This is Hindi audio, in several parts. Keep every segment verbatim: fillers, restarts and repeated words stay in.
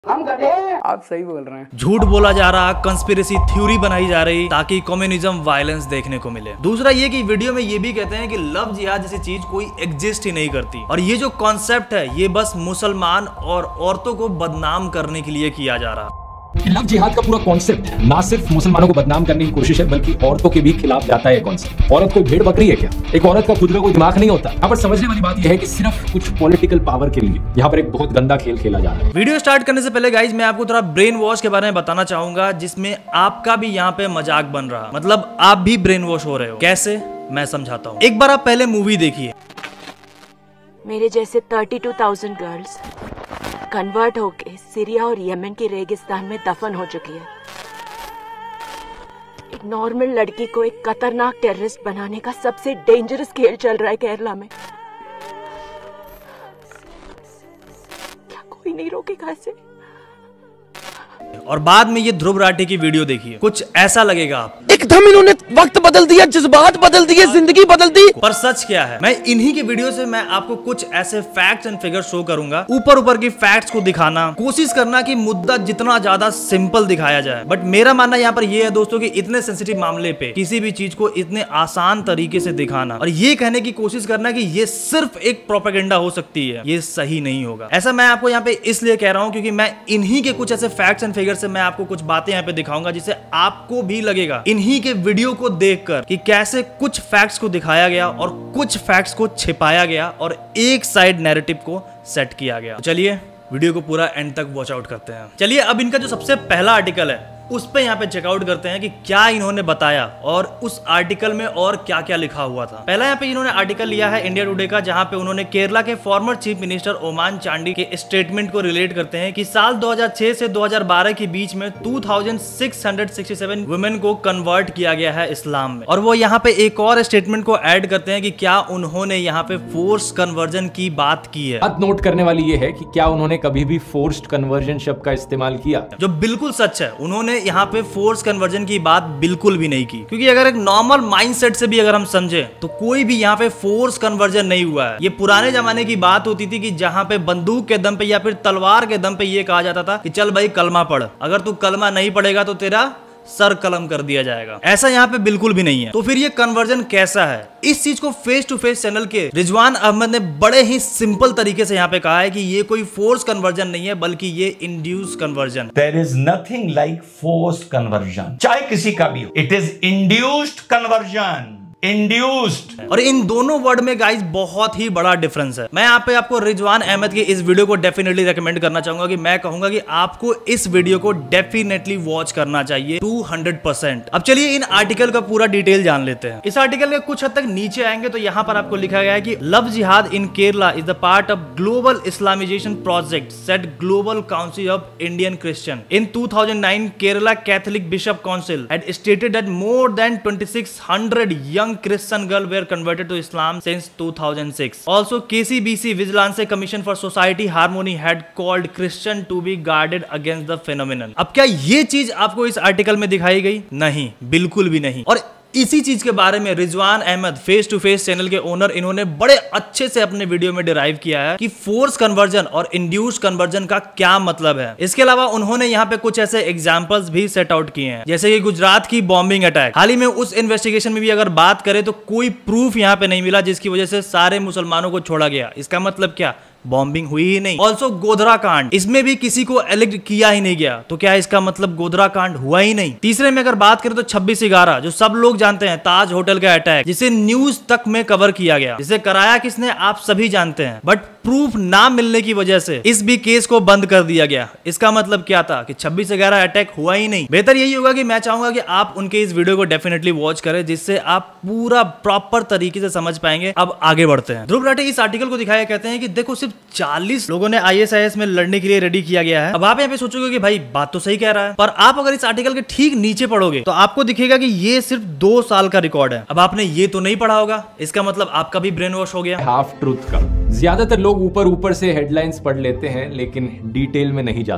हम गधे हैं। आप सही बोल रहे हैं। झूठ बोला जा रहा, कंस्पिरेसी थ्योरी बनाई जा रही ताकि कम्युनिज्म वायलेंस देखने को मिले। दूसरा ये कि वीडियो में ये भी कहते हैं कि लव जिहाद जैसी चीज कोई एग्जिस्ट ही नहीं करती और ये जो कॉन्सेप्ट है ये बस मुसलमान और औरतों को बदनाम करने के लिए किया जा रहा। लव जिहाद का पूरा कॉन्सेप्ट ना सिर्फ मुसलमानों को बदनाम करने की कोशिश है बल्कि औरतों के भी खिलाफ जाता है कॉन्सेप्ट। औरत कोई भेड़ बकरी है क्या? एक औरत का खुद में कोई दिमाग नहीं होता। यहाँ पर समझने वाली बात यह है कि सिर्फ कुछ पॉलिटिकल पावर के लिए यहाँ पर एक बहुत गंदा खेल खेला जा रहा है। वीडियो स्टार्ट करने से पहले गाइज मैं आपको थोड़ा ब्रेन वॉश के बारे में बताना चाहूंगा जिसमें आपका भी यहाँ पे मजाक बन रहा, मतलब आप भी ब्रेन वॉश हो रहे हो। कैसे, मैं समझाता हूँ। एक बार आप पहले मूवी देखिए। मेरे जैसे thirty two thousand girls convert होके सीरिया और यमन के रेगिस्तान में दफन हो चुकी है। एक नॉर्मल लड़की को एक खतरनाक टेररिस्ट बनाने का सबसे डेंजरस खेल चल रहा है केरला में। क्या कोई नहीं रोकेगा इसे? और बाद में ये ध्रुव राठी की वीडियो देखिए, कुछ ऐसा लगेगा आप एकदम इन्होंने वक्त बदल दिया, जज्बात बदल दिए, जिंदगी बदल दी। पर सच क्या है, मैं इन्हीं की वीडियो से मैं आपको कुछ ऐसे फैक्ट्स एंड फिगर शो करूंगा। ऊपर ऊपर की फैक्ट्स को दिखाना, कोशिश करना कि मुद्दा जितना ज्यादा सिंपल दिखाया जाए। बट मेरा मानना यहाँ पर ये है दोस्तों कि इतने सेंसिटिव मामले पे किसी भी चीज को इतने आसान तरीके से दिखाना और ये कहने की कोशिश करना कि ये सिर्फ एक प्रोपेगेंडा हो सकती है, ये सही नहीं होगा। ऐसा मैं आपको यहाँ पे इसलिए कह रहा हूँ क्योंकि मैं इन्हीं के कुछ ऐसे फैक्ट्स एंड फिगर से मैं आपको कुछ बातें यहाँ पे दिखाऊंगा जिससे आपको भी लगेगा इन्हीं के वीडियो को देखकर कि कैसे कुछ फैक्ट्स को दिखाया गया और कुछ फैक्ट्स को छिपाया गया और एक साइड नैरेटिव को सेट किया गया। चलिए वीडियो को पूरा एंड तक वॉच आउट करते हैं। चलिए अब इनका जो सबसे पहला आर्टिकल है उस पे यहाँ पे चेकआउट करते हैं कि क्या इन्होंने बताया और उस आर्टिकल में और क्या क्या लिखा हुआ था। पहला यहाँ पे इन्होंने आर्टिकल लिया है इंडिया टुडे का, जहाँ पे उन्होंने केरला के former chief minister Oommen Chandy के स्टेटमेंट को रिलेट करते हैं कि साल दो हज़ार छह से दो हज़ार बारह के बीच में छब्बीस सौ सड़सठ वुमेन को कन्वर्ट किया गया है इस्लाम में। और वो यहाँ पे एक और स्टेटमेंट को ऐड करते हैं कि क्या उन्होंने यहाँ पे फोर्स कन्वर्जन की बात की है। बात नोट करने वाली ये है कि क्या उन्होंने कभी भी फोर्स्ड कन्वर्जन शब्द का इस्तेमाल किया, जो बिल्कुल सच है। उन्होंने यहाँ पे फोर्स कन्वर्जन की बात बिल्कुल भी नहीं की, क्योंकि अगर एक नॉर्मल माइंडसेट से भी अगर हम समझे तो कोई भी यहाँ पे फोर्स कन्वर्जन नहीं हुआ है। ये पुराने जमाने की बात होती थी कि जहाँ पे बंदूक के दम पे या फिर तलवार के दम पे ये कहा जाता था कि चल भाई कलमा पढ़, अगर तू कलमा नहीं पढ़ेगा तो तेरा सर कलम कर दिया जाएगा। ऐसा यहाँ पे बिल्कुल भी नहीं है। तो फिर ये कन्वर्जन कैसा है? इस चीज को फेस टू फेस चैनल के रिजवान अहमद ने बड़े ही सिंपल तरीके से यहाँ पे कहा है कि ये कोई फोर्स कन्वर्जन नहीं है बल्कि ये induce conversion. There is nothing like force conversion, चाहे किसी का भी हो। It is induced conversion, induced. और इन दोनों वर्ड में गाइस बहुत ही बड़ा डिफरेंस है। मैं यहाँ पे आपको रिजवान अहमद की इस वीडियो को डेफिनेटली रेकमेंड करना चाहूंगा कि मैं कहूंगा कि आपको इस वीडियो को डेफिनेटली वॉच करना चाहिए टू हंड्रेड परसेंट। अब चलिए इन आर्टिकल का पूरा डिटेल जान लेते हैं। इस आर्टिकल के कुछ हद तक नीचे आएंगे तो यहाँ पर आपको लिखा गया है कि love jihad in Kerala is the part of global Islamisation project set global council of Indian Christian in two thousand nine Kerala Catholic bishop council had stated that more than twenty-six hundred young Christian girls were converted to Islam since two thousand six. Also, K C B C Vigilance Commission for Society Harmony had called Christian to be guarded against the phenomenon. अब क्या ये चीज आपको इस आर्टिकल में दिखाई गई? नहीं, बिल्कुल भी नहीं। और इसी चीज के बारे में Rizwan Ahmed face to face channel के ओनर इन्होंने बड़े अच्छे से अपने वीडियो में डिराइव किया है कि फोर्स कन्वर्जन और इंड्यूस कन्वर्जन का क्या मतलब है। इसके अलावा उन्होंने यहाँ पे कुछ ऐसे एग्जांपल्स भी सेट आउट किए हैं, जैसे कि गुजरात की बॉम्बिंग अटैक। हाल ही में उस इन्वेस्टिगेशन में भी अगर बात करें तो कोई प्रूफ यहाँ पे नहीं मिला जिसकी वजह से सारे मुसलमानों को छोड़ा गया। इसका मतलब क्या? बॉम्बिंग हुई ही नहीं। ऑल्सो गोधरा कांड, इसमें भी किसी को एलिक्ट किया ही नहीं गया, तो क्या इसका मतलब गोधरा कांड हुआ ही नहीं? तीसरे में अगर बात करें तो छब्बीस ग्यारह जो सब लोग जानते हैं, ताज होटल का अटैक, जिसे न्यूज तक में कवर किया गया, जिसे कराया किसने आप सभी जानते हैं, बट प्रूफ ना मिलने की वजह से इस भी केस को बंद कर दिया गया। इसका मतलब क्या था कि छब्बीस ग्यारह अटैक हुआ ही नहीं। बेहतर यही होगा कि मैं चाहूंगा कि आप उनके इस वीडियो को डेफिनेटली वॉच करें जिससे आप पूरा प्रॉपर तरीके से समझ पाएंगे। अब आगे बढ़ते हैं। ध्रुव राठी इस आर्टिकल को दिखाया, कहते हैं कि देखो सिर्फ चालीस लोगों ने आई एस आई एस में लड़ने के लिए रेडी किया गया है। अब आप यहाँ पे सोचोगे कि भाई बात तो सही कह रहा है, पर आप अगर इस आर्टिकल के ठीक नीचे पढ़ोगे तो आपको दिखेगा कि ये सिर्फ दो साल का रिकॉर्ड है। अब आपने ये तो नहीं पढ़ा होगा, इसका मतलब आपका भी ब्रेन वॉश हो गया। हाफ ट्रूथ का ज्यादातर लोग ऊपर ऊपर से हेडलाइंस पढ़ लेते हैं लेकिन डिटेल में नहीं जाते।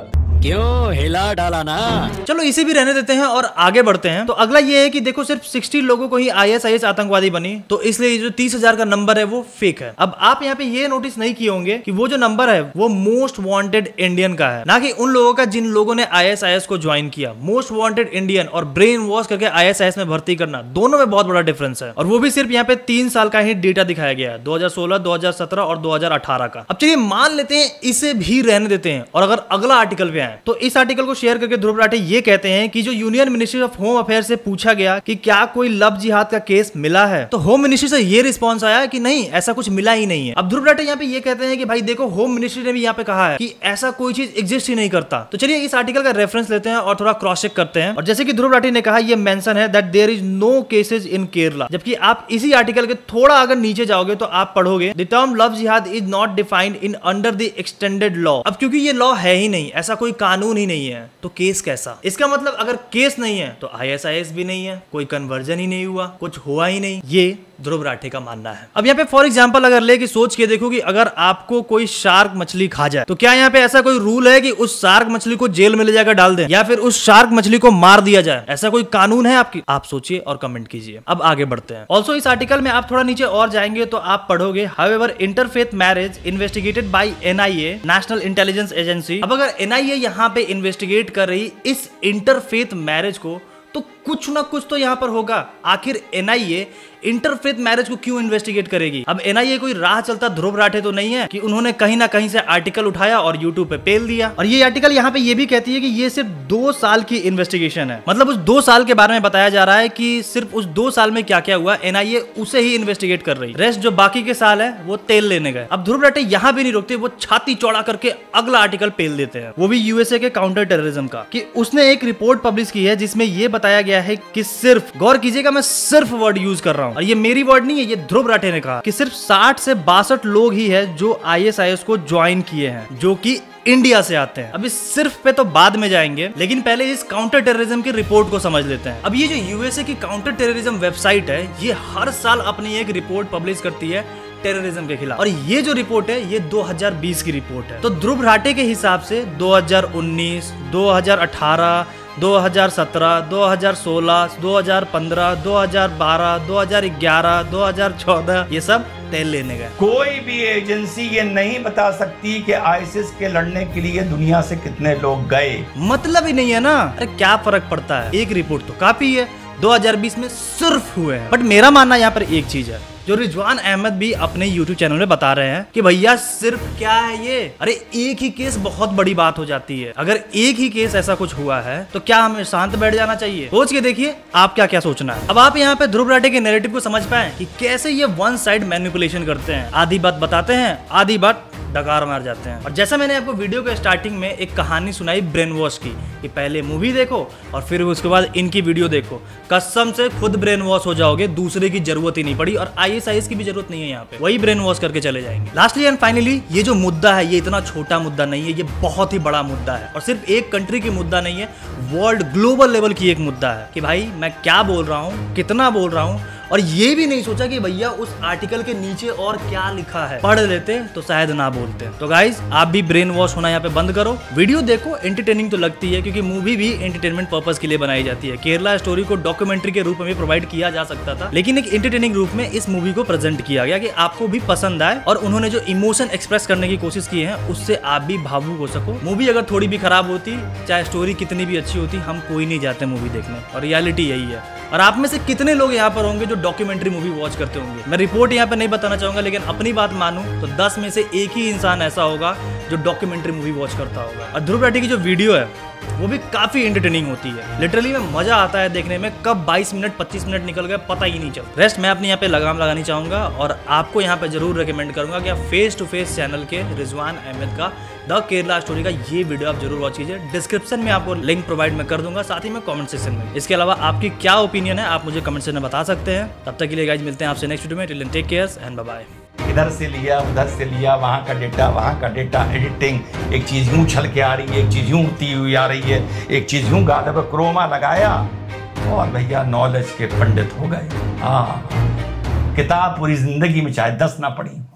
क्यों हिला डाला ना। चलो इसे भी रहने देते हैं और आगे बढ़ते हैं। तो अगला ये है कि देखो सिर्फ साठ लोगों को ही आईएसआईएस आतंकवादी बनी, तो इसलिए जो तीस हजार का नंबर है वो फेक है। अब आप यहाँ पे ये नोटिस नहीं किए होंगे कि वो जो नंबर है वो मोस्ट वांटेड इंडियन का है, ना कि उन लोगों का जिन लोगों ने आईएसआईएस को ज्वाइन किया। मोस्ट वांटेड इंडियन और ब्रेन वॉश करके आईएसआईएस में भर्ती करना, दोनों में बहुत बड़ा डिफरेंस है। और वो भी सिर्फ यहाँ पे तीन साल का ही डेटा दिखाया गया है, दो हजार सोलह, दो हजार सत्रह और दो हजार अठारह का। अब चलिए मान लेते हैं इसे भी रहने देते हैं और अगर अगला आर्टिकल पे आए तो इस आर्टिकल को शेयर करके ध्रुव राठे ये कहते हैं कि जो union ministry of home affair से पूछा गया कि क्या कोई लव जिहाद का केस मिला है, तो होम मिनिस्ट्री से ये रिस्पांस आया कि नहीं, ऐसा कुछ मिला ही नहीं है। अब ध्रुव राठे यहाँ पे ये कहते हैं कि भाई देखो होम मिनिस्ट्री ने भी यहाँ पे कहा है कि ऐसा कोई चीज एग्जिस्ट ही नहीं करता। तो चलिए इस आर्टिकल का रेफरेंस लेते हैं और थोड़ा क्रॉस चेक करते हैं। और जैसे कि ध्रुव राठे ने कहा, ये मेंशन है that there is no cases in Kerala, जबकि आप इसी आर्टिकल के थोड़ा अगर नीचे जाओगे तो आप पढ़ोगे the term love jihad is not defined in under the extended law. अब क्योंकि ये लॉ है ही नहीं, ऐसा कोई कानून ही नहीं है, तो केस कैसा? इसका मतलब अगर केस नहीं है तो आईएसआईएस भी नहीं है, कोई कन्वर्जन ही नहीं हुआ, कुछ हुआ ही नहीं, ये ध्रुव राठे का मानना है। अब यहाँ पे फॉर एग्जांपल अगर ले कि सोच के देखो कि अगर आपको कोई शार्क मछली खा जाए तो क्या यहाँ पे ऐसा कोई रूल है कि उस शार्क मछली को जेल में ले जाकर डाल दें या फिर उस शार्क मछली को मार दिया जाए? ऐसा कोई कानून है आपकी? आप सोचिए और कमेंट कीजिए। अब आगे बढ़ते हैं। ऑल्सो इस आर्टिकल में आप थोड़ा नीचे और जाएंगे तो आप पढ़ोगे however interfaith marriage investigated by NIA, national intelligence agency. अब अगर एनआईए यहाँ पे इन्वेस्टिगेट कर रही इस इंटरफेथ मैरिज को तो कुछ ना कुछ तो यहाँ पर होगा। आखिर एनआईए इंटरफेथ मैरिज को क्यों इन्वेस्टिगेट करेगी? अब एनआईए कोई राह चलता ध्रुव राठे तो नहीं है कि उन्होंने कहीं ना कहीं से आर्टिकल उठाया और यूट्यूब पे पेल दिया। और ये आर्टिकल यहाँ पे ये भी कहती है कि ये सिर्फ दो साल की इन्वेस्टिगेशन है, मतलब उस दो साल के बारे में बताया जा रहा है कि सिर्फ उस दो साल में क्या क्या हुआ, एनआईए उसे ही इन्वेस्टिगेट कर रही। रेस्ट जो बाकी के साल है वो तेल लेने गए। अब ध्रुव राठे यहाँ भी नहीं रुकते, वो छाती चौड़ा करके अगला आर्टिकल पेल देते हैं, वो भी यूएसए के काउंटर टेररिज्म का, कि उसने एक रिपोर्ट पब्लिश की है जिसमें ये बताया गया है कि सिर्फ, गौर कीजिएगा मैं सिर्फ वर्ड यूज कर रहा हूं और ये मेरी वर्ड नहीं है, ये ध्रुव राठे ने कहा कि सिर्फ साठ से बासठ लोग ही है जो आईएसआईएस को ज्वाइन किए हैं, जो कि इंडिया से आते हैं। अब इस सिर्फ पे तो बाद में जाएंगे, लेकिन पहले इस काउंटर टेररिज्म की रिपोर्ट को समझ लेते हैं। अब ये जो यूएसए की काउंटर टेररिज्म वेबसाइट है, ये हर साल अपनी एक रिपोर्ट पब्लिश करती है टेररिज्म के खिलाफ, और ये जो रिपोर्ट है ये दो हजार बीस की रिपोर्ट है। तो ध्रुव राठे के हिसाब से दो हजार उन्नीस, दो हजार अठारह, दो हजार सत्रह, दो हजार सोलह, दो हजार पंद्रह, दो हजार बारह, दो हजार ग्यारह, दो हजार चौदह ये सब तेल लेने गए। कोई भी एजेंसी ये नहीं बता सकती कि आईसिस के लड़ने के लिए दुनिया से कितने लोग गए। मतलब ही नहीं है ना। अरे क्या फर्क पड़ता है, एक रिपोर्ट तो काफी है। दो हजार बीस में सिर्फ हुए हैं। बट मेरा मानना यहाँ पर एक चीज है, जो रिजवान अहमद भी अपने यूट्यूब चैनल में बता रहे हैं कि भैया सिर्फ क्या है ये, अरे एक ही केस बहुत बड़ी बात हो जाती है। अगर एक ही केस ऐसा कुछ हुआ है तो क्या हमें शांत बैठ जाना चाहिए? सोच के देखिए आप क्या क्या सोचना है। अब आप यहाँ पे ध्रुव राठे के नैरेटिव को समझ पाए कि कैसे ये वन साइड मैनिपुलेशन करते हैं, आधी बात बताते हैं, आधी बात डकार मार जाते हैं। और जैसा मैंने आपको वीडियो के स्टार्टिंग में एक कहानी सुनाई ब्रेन वॉश की, कि पहले मूवी देखो और फिर उसके बाद इनकी वीडियो देखो, कसम से खुद ब्रेन वॉश हो जाओगे, दूसरे की जरूरत ही नहीं पड़ी और आईएसआईएस की भी जरूरत नहीं है। यहाँ पे वही ब्रेन वॉश करके चले जाएंगे। लास्टली एंड फाइनली ये जो मुद्दा है ये इतना छोटा मुद्दा नहीं है, ये बहुत ही बड़ा मुद्दा है और सिर्फ एक कंट्री की मुद्दा नहीं है, वर्ल्ड ग्लोबल लेवल की एक मुद्दा है कि भाई मैं क्या बोल रहा हूँ, कितना बोल रहा हूँ, और ये भी नहीं सोचा कि भैया उस आर्टिकल के नीचे और क्या लिखा है, पढ़ लेते तो शायद ना बोलते। तो गाइज आप भी ब्रेन वॉश होना यहाँ पे बंद करो, वीडियो देखो, एंटरटेनिंग तो लगती है क्योंकि मूवी भी एंटरटेनमेंट पर्पस के लिए बनाई जाती है। केरला स्टोरी को डॉक्यूमेंट्री के रूप में प्रोवाइड किया जा सकता था, लेकिन एक एंटरटेनिंग रूप में इस मूवी को प्रेजेंट किया गया कि आपको भी पसंद आए और उन्होंने जो इमोशन एक्सप्रेस करने की कोशिश की है उससे आप भी भावुक हो सको। मूवी अगर थोड़ी भी खराब होती, चाहे स्टोरी कितनी भी अच्छी होती, हम कोई नहीं जाते मूवी देखने, और रियलिटी यही है। और आप में से कितने लोग यहाँ पर होंगे जो डॉक्यूमेंट्री मूवी वॉच करते होंगे? मैं रिपोर्ट यहाँ पे नहीं बताना चाहूंगा, लेकिन अपनी बात मानूं तो दस में से एक ही इंसान ऐसा होगा जो डॉक्यूमेंट्री मूवी वॉच करता होगा। और ध्रुव राठे की जो वीडियो है वो भी काफी एंटरटेनिंग होती है, लिटरली में मजा आता है देखने में, कब बाईस मिनट पच्चीस मिनट निकल गए पता ही नहीं चलता। रेस्ट मैं अपने यहाँ पे लगाम लगानी चाहूंगा और आपको यहाँ पे जरूर रिकमेंड करूंगा कि आप फेस टू फेस चैनल के रिजवान अहमद का द केरला स्टोरी का ये वीडियो आप जरूर वॉच कीजिए। डिस्क्रिप्शन में आपको लिंक प्रोवाइड मैं कर दूंगा, साथ ही में कमेंट सेक्शन में। इसके अलावा आपकी क्या ओपिनियन है आप मुझे कमेंट सेक्शन में बता सकते हैं। तब तक के लिए गाइस मिलते हैं आपसे नेक्स्ट वीडियो में। Till then take care and bye bye. इधर से लिया उधर से लिया, वहाँ का डेटा वहाँ का डेटा, एडिटिंग, एक चीज़ यूँ छल के आ रही है, एक चीज़ यूँ उड़ती हुई आ रही है, एक चीज़ यूँ गाढ़ा पर क्रोमा लगाया और भैया नॉलेज के पंडित हो गए। हाँ, किताब पूरी जिंदगी में चाहे दस ना पढ़ी।